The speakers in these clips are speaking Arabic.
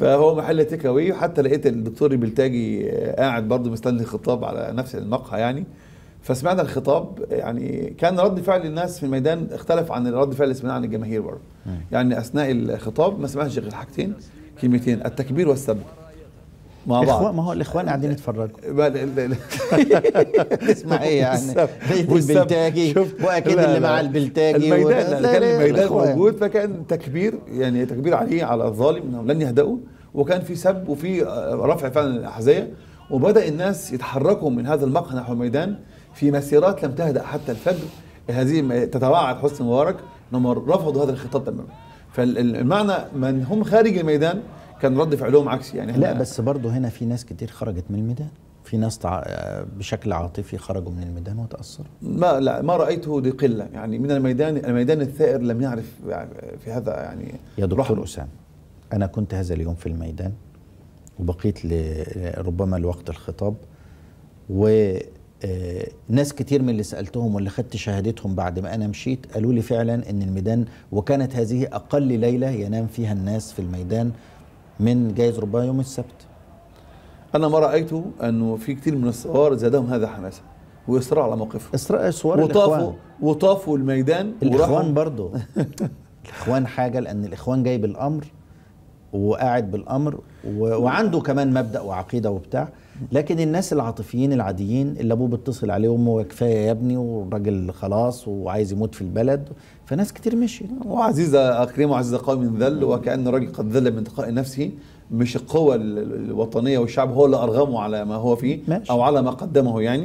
فهو محل تيك اواي. وحتى لقيت الدكتور البلتاجي قاعد برضه مستني الخطاب على نفس المقهى يعني. فسمعنا الخطاب، يعني كان رد فعل الناس في الميدان اختلف عن رد فعل اللي سمعناه عن الجماهير برضه. يعني اثناء الخطاب ما سمعناش غير حاجتين، كلمتين: التكبير والسب مع بعض. ما هو الاخوان قاعدين يتفرجوا. اسمع ايه يعني؟ البلتاجي واكيد اللي مع البلتاجي الميدان كان الميدان موجود، فكان تكبير، يعني تكبير عليه على الظالم انهم لن يهدأوا، وكان في سب وفي رفع فعلا الاحذيه، وبدأ الناس يتحركوا من هذا المقهى نحو الميدان في مسيرات لم تهدأ حتى الفجر. هذه تتوعد حسني مبارك انهم رفضوا هذا الخطاب تماما. فالمعنى من هم خارج الميدان كان رد فعلهم عكسي يعني. لا بس برضه هنا في ناس كتير خرجت من الميدان، في ناس بشكل عاطفي خرجوا من الميدان وتأثروا. ما رأيته دي قلة يعني من الميدان الثائر لم يعرف في هذا يعني. يا دكتور أسامة، أنا كنت هذا اليوم في الميدان وبقيت ربما لوقت الخطاب، وناس كتير من اللي سألتهم واللي خدت شهادتهم بعد ما أنا مشيت قالوا لي فعلا إن الميدان، وكانت هذه أقل ليلة ينام فيها الناس في الميدان من جايز ربما يوم السبت. أنا ما رأيته أنه في كتير من الثوار زادهم هذا حماسة وإصرار على موقفهم. وطافوا الميدان. الإخوان برضو الإخوان حاجة، لأن الإخوان جاي بالأمر وقاعد بالأمر وعنده كمان مبدأ وعقيدة وبتاع، لكن الناس العاطفيين العاديين اللي أبوه بيتصل عليه وأمه كفاية يا ابني والراجل خلاص وعايز يموت في البلد، فناس كتير مشي. وعزيزة أكرم وعزيزة قوم ذل، وكأن الراجل قد ذل من تلقاء نفسه، مش القوة الوطنية والشعب هو اللي أرغمه على ما هو فيه ماشي. أو على ما قدمه يعني.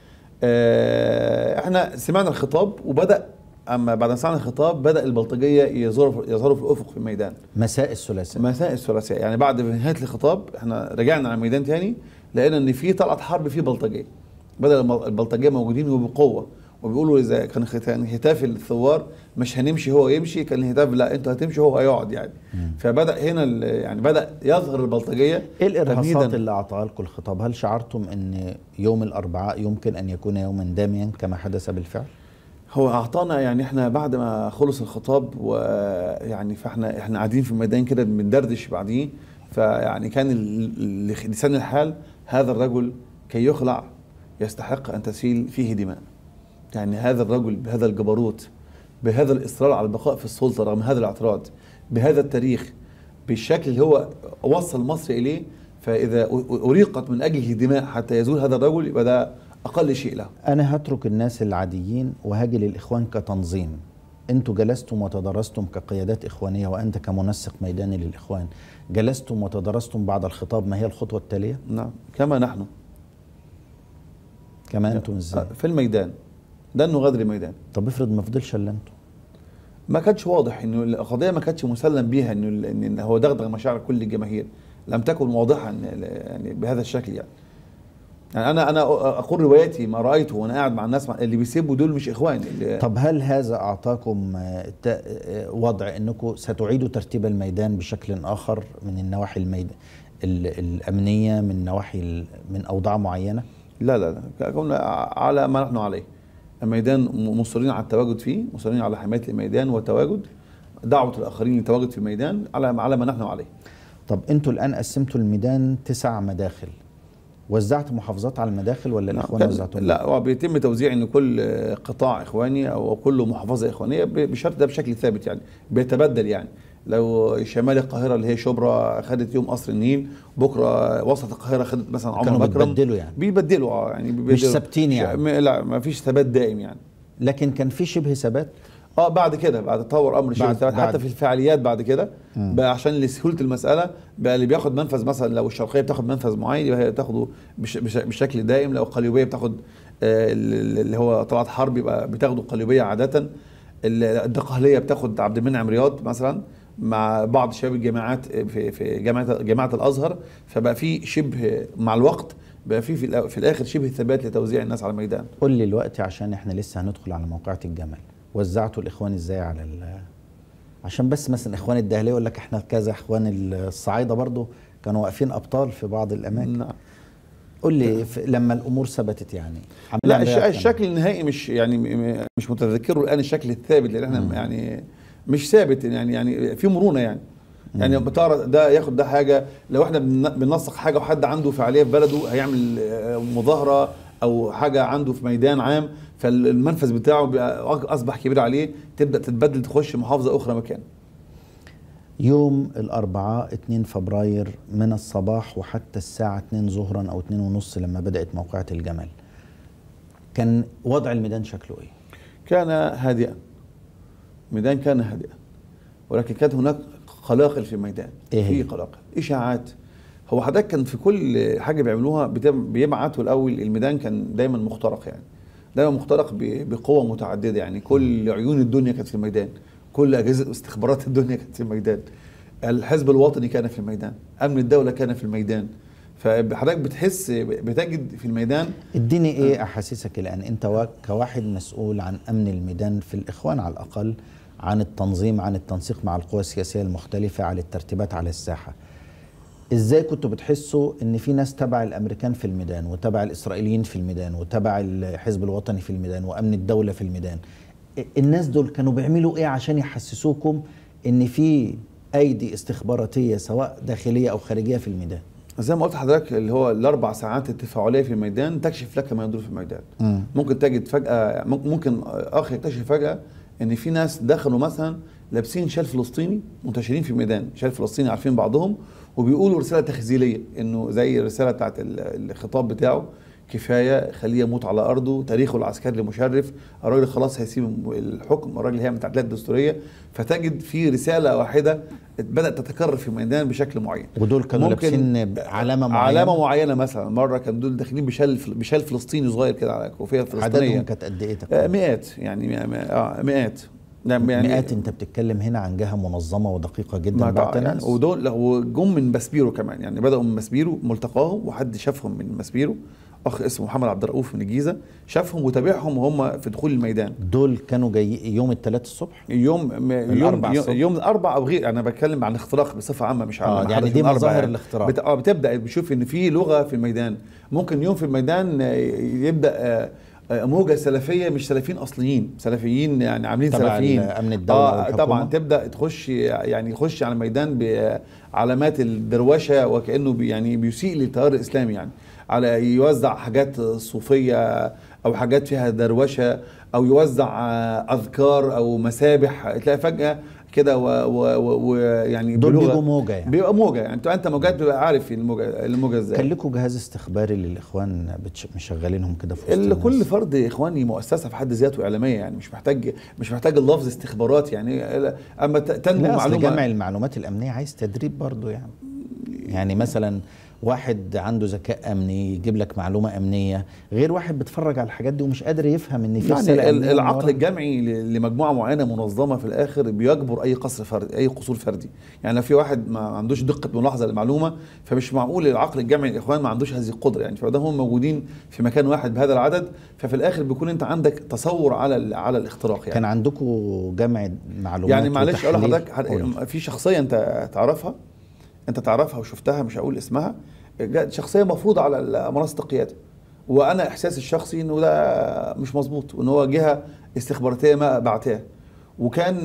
احنا سمعنا الخطاب وبدأ، أما بعد ما سمعنا الخطاب بدأ البلطجية يظهروا في الأفق في الميدان مساء الثلاثاء. يعني بعد نهاية الخطاب احنا رجعنا على الميدان تاني، لقينا ان في طلعت حرب في بلطجية. بدأ البلطجية موجودين وبقوة، وبيقولوا إذا كان هتاف الثوار مش هنمشي هو يمشي، كان الهتاف لا انتوا هتمشي هو هيقعد يعني. فبدأ هنا يعني بدأ يظهر البلطجية. ايه الإرهاصات اللي أعطاها لكم الخطاب؟ هل شعرتم ان يوم الأربعاء يمكن أن يكون يوما داميا كما حدث بالفعل؟ هو أعطانا يعني احنا بعد ما خلص الخطاب ويعني فاحنا قاعدين في الميدان كده بندردش بعديه، فيعني كان لسان الحال هذا الرجل كي يخلع يستحق أن تسيل فيه دماء. يعني هذا الرجل بهذا الجبروت، بهذا الإصرار على البقاء في السلطة رغم هذا الاعتراض، بهذا التاريخ، بالشكل اللي هو وصل مصر إليه، فإذا أريقت من أجله دماء حتى يزول هذا الرجل يبقى ده أقل شيء له. أنا هترك الناس العاديين وهاجي للإخوان كتنظيم. أنتوا جلستم وتدرستم كقيادات إخوانية، وأنت كمنسق ميداني للإخوان جلستم وتدرستم بعد الخطاب ما هي الخطوة التالية؟ نعم، كما نحن. كما أنتم إزاي؟ في الميدان ده انه غدر الميدان. طب افرض ما فضلش الا انتوا. ما كانش واضح انه القضيه ما كانتش مسلم بيها ان هو دغدغ مشاعر كل الجماهير، لم تكن واضحه يعني بهذا الشكل يعني. انا اقول روايتي ما رايته وانا قاعد مع الناس اللي بيسبوا دول مش اخوان. طب هل هذا اعطاكم وضع انكم ستعيدوا ترتيب الميدان بشكل اخر من النواحي الامنيه، من نواحي من اوضاع معينه؟ لا كنا على ما نحن عليه. الميدان مصرين على التواجد فيه، مصرين على حماية الميدان والتواجد، دعوة الآخرين للتواجد في الميدان على ما نحن عليه. طب أنتوا الآن قسمتوا الميدان 9 مداخل، وزعت محافظات على المداخل ولا الإخوان وزعتهم؟ لا، هو بيتم توزيع إن كل قطاع إخواني أو كل محافظة إخوانية بشرط ده بشكل ثابت يعني، بيتبدل يعني. لو شمال القاهرة اللي هي شبرا خدت يوم قصر النيل، بكرة وسط القاهرة خدت مثلا عمر بكرم. بيبدلوا يعني؟ بيبدلوا يعني مش ثابتين يعني؟ لا، ما فيش ثبات دائم يعني. لكن كان في شبه ثبات؟ بعد كده، بعد تطور امر شبه ثبات حتى في الفعاليات بعد كده بقى، عشان لسهوله المساله بقى اللي بياخد منفذ مثلا لو الشرقيه بتاخد منفذ معين يبقى هي بتاخده بشكل دائم، لو القليوبيه بتاخد اللي هو طلعت حرب يبقى بتاخده القليوبيه عاده، الدقهليه بتاخد عبد المنعم رياض مثلا مع بعض شباب الجامعات في جامعه الازهر، فبقى في شبه مع الوقت بقى في الاخر شبه ثبات لتوزيع الناس على الميدان. قول لي الوقت عشان احنا لسه هندخل على موقعة الجمل، وزعتوا الاخوان ازاي على عشان بس مثلا اخوان الدهليه يقول لك احنا كذا، اخوان الصعايده برضو كانوا واقفين ابطال في بعض الاماكن. نعم. قول لي لما الامور ثبتت يعني. لا، الشكل النهائي مش يعني مش متذكره الان الشكل الثابت، لان احنا يعني مش ثابت يعني في مرونه يعني. يعني بتعرف ده ياخد ده حاجه، لو احنا بننسق حاجه وحد عنده فعاليه في بلده هيعمل مظاهره او حاجه عنده في ميدان عام، فالمنفذ بتاعه اصبح كبير عليه، تبدا تتبدل تخش محافظه اخرى مكان. يوم الأربعاء 2 فبراير من الصباح وحتى الساعة 2 ظهرا أو 2 ونص لما بدأت موقعة الجمل، كان وضع الميدان شكله إيه؟ كان هادئا، الميدان كان هادئا، ولكن كانت هناك قلاقل في الميدان. في قلاقل، إشاعات. هو حضرتك كان في كل حاجة بيعملوها بيبعتوا الأول، الميدان كان دايما مخترق، يعني دايما مخترق بقوة متعددة، يعني كل عيون الدنيا كانت في الميدان، كل أجهزة استخبارات الدنيا كانت في الميدان، الحزب الوطني كان في الميدان، أمن الدولة كان في الميدان، فحضرتك بتجد في الميدان. اديني ايه احاسيسك الان انت كواحد مسؤول عن امن الميدان في الاخوان على الاقل، عن التنظيم، عن التنسيق مع القوى السياسيه المختلفه، على الترتيبات على الساحه. ازاي كنتوا بتحسوا ان في ناس تبع الامريكان في الميدان، وتبع الاسرائيليين في الميدان، وتبع الحزب الوطني في الميدان، وامن الدوله في الميدان؟ الناس دول كانوا بيعملوا ايه عشان يحسسوكم ان في ايدي استخباراتيه سواء داخليه او خارجيه في الميدان؟ زي ما قلت لحضرتك، اللي هو ال4 ساعات التفاعليه في الميدان تكشف لك ما يدور في الميدان. ممكن تجد فجاه، ممكن اخ يكتشف فجاه ان في ناس دخلوا مثلا لابسين شال فلسطيني منتشرين في الميدان، شال فلسطيني عارفين بعضهم، وبيقولوا رساله تخزيليه، انه زي الرساله بتاعت الخطاب بتاعه، كفايه خليه يموت على ارضه، تاريخه العسكري مشرف، الراجل خلاص هيسيب الحكم، الراجل هيعمل تعديلات دستوريه. فتجد في رساله واحده بدات تتكرر في الميدان بشكل معين. ودول كانوا لابسين علامه معينه، علامه معينه. مثلا مره كان دول داخلين بشال فلسطيني صغير كده على كوفيه فلسطينيه. عددهم كانت قد ايه تقريبا؟ مئات، يعني مئات. يعني مئات. انت بتتكلم هنا عن جهه منظمه ودقيقه جدا بعت ناس، ودول وجم من مسبيرو كمان، يعني بداوا من مسبيرو ملتقاهم، وحد شافهم من مسبيرو، اخ اسمه محمد عبد الرؤوف من الجيزه، شافهم وتابعهم وهم في دخول الميدان. دول كانوا جاي يوم الثلاث الصبح، يوم الاربع او غير، انا بتكلم عن الاختراق بصفه عامه مش عن يعني دي مظاهر الاختراق. بتبدا بتشوف ان في لغه في الميدان. ممكن يوم في الميدان يبدا موجه سلفيه، مش سلفيين اصليين، سلفيين يعني عاملين سلفيين امن الدوله طبعا تبدا تخش، يعني يخش على الميدان بعلامات الدروشه، وكانه يعني بيسيء للتيار الاسلامي، يعني على يوزع حاجات صوفيه او حاجات فيها دروشه، او يوزع اذكار او مسابح، تلاقي فجاه كده ويعني دول بيبقوا موجه، يعني بيبقى موجه، يعني انت موجات بتبقى عارف الموجه ازاي. كان لكم جهاز استخباري للاخوان مشغلينهم كده في وسط كل فرد اخواني مؤسسه في حد ذاته اعلاميه، يعني مش محتاج اللفظ استخبارات، يعني اما تنمو معلومه. جمع المعلومات الامنيه عايز تدريب برضو، يعني مثلا واحد عنده ذكاء امني يجيب لك معلومه امنيه، غير واحد بيتفرج على الحاجات دي ومش قادر يفهم ان في يعني العقل الجمعي لمجموعه معينه منظمه في الاخر بيجبر اي قصور فردي. يعني لو في واحد ما عندوش دقه ملاحظه للمعلومه، فمش معقول العقل الجمعي الاخوان ما عندوش هذه القدره، يعني فده هم موجودين في مكان واحد بهذا العدد، ففي الاخر بيكون انت عندك تصور على الاختراق. يعني كان عندكم جمع معلومات، يعني معلش اقول لحضرتك في شخصيه انت تعرفها وشفتها، مش هقول اسمها، شخصيه مفروضه على منصه القياده، وانا احساسي الشخصي انه ده مش مظبوط، وان هو جهه استخباراتيه ما بعتها، وكان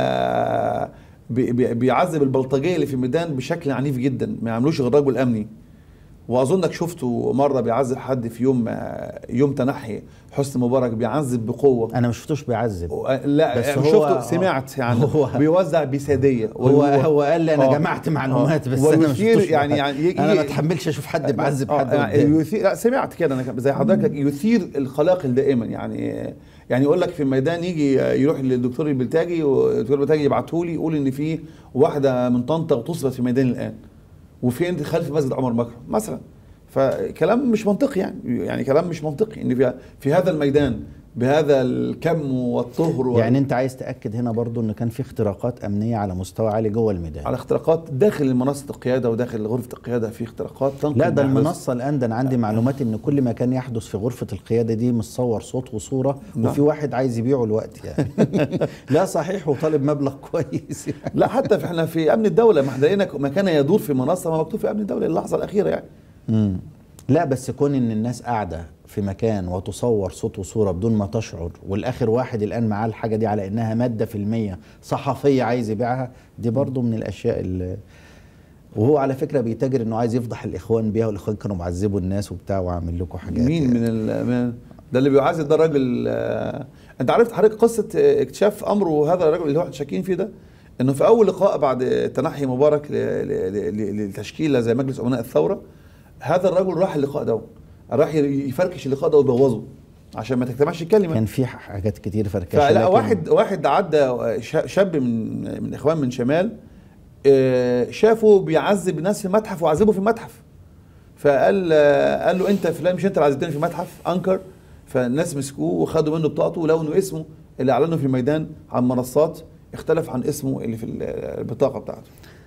بيعذب البلطجيه اللي في الميدان بشكل عنيف جدا، ما يعملوش غير رجل امني. واظنك شفته مره بيعذب حد في يوم تنحي حسني مبارك، بيعذب بقوه. انا ما شفتوش بيعذب، لا بس شفته، سمعت يعني بيوزع بساديه. هو قال لي انا جمعت معلومات، بس انا ما شفتوش يعني انا ما اتحملش اشوف حد بيعذب حد يثير. لا سمعت كده، انا زي حضرتك يثير القلاقل دائما، يعني يقول لك في الميدان يجي يروح للدكتور البلتاجي، والدكتور البلتاجي يبعته لي يقول ان في واحده من طنطا اغتصبت في ميدان الان، وفين خلف مسجد عمر مكرم مثلا. فكلام مش منطقي، يعني كلام مش منطقي ان في هذا الميدان بهذا الكم والطهر يعني انت عايز تاكد هنا برضو ان كان في اختراقات امنيه على مستوى عالي جوه الميدان، على اختراقات داخل منصه القياده وداخل غرفه القياده، في اختراقات لا ده المنصه الان، ده انا عندي معلومات ان كل ما كان يحدث في غرفه القياده دي متصور صوت وصوره، وفي واحد عايز يبيعه الوقت يعني لا صحيح، وطالب مبلغ كويس يعني. لا حتى احنا في امن الدوله ما لقينا ما كان يدور في منصه ما مكتوب في امن الدوله اللحظه الاخيره يعني. لا بس كون ان الناس قاعده في مكان وتصور صوت وصورة بدون ما تشعر، والآخر واحد الآن معاه الحاجة دي على إنها مادة فيلمية صحفية عايز يبيعها، دي برضو من الأشياء اللي، وهو على فكرة بيتاجر إنه عايز يفضح الإخوان بيها، والإخوان كانوا معذبوا الناس وبتاع وعامل لكم حاجات. مين يعني. ده اللي بيعذب ده الراجل. انت عرفت حضرتك قصه اكتشاف امره هذا الراجل اللي هو شاكين فيه ده، انه في اول لقاء بعد تنحي مبارك للتشكيله زي مجلس امناء الثوره، هذا الرجل راح اللقاء ده، راح يفركش اللقاء ده ويبوظه عشان ما تجتمعش الكلمه. كان في حاجات كتير فركشه. فلا واحد عدى شاب من اخوان من شمال، شافه بيعذب ناس في المتحف وعذبه في المتحف، فقال له انت فلان مش انت اللي عذبتني في المتحف؟ انكر. فالناس مسكوه وخدوا منه بطاقته ولقوا انه اسمه اللي اعلنه في الميدان عن منصات اختلف عن اسمه اللي في البطاقه بتاعته.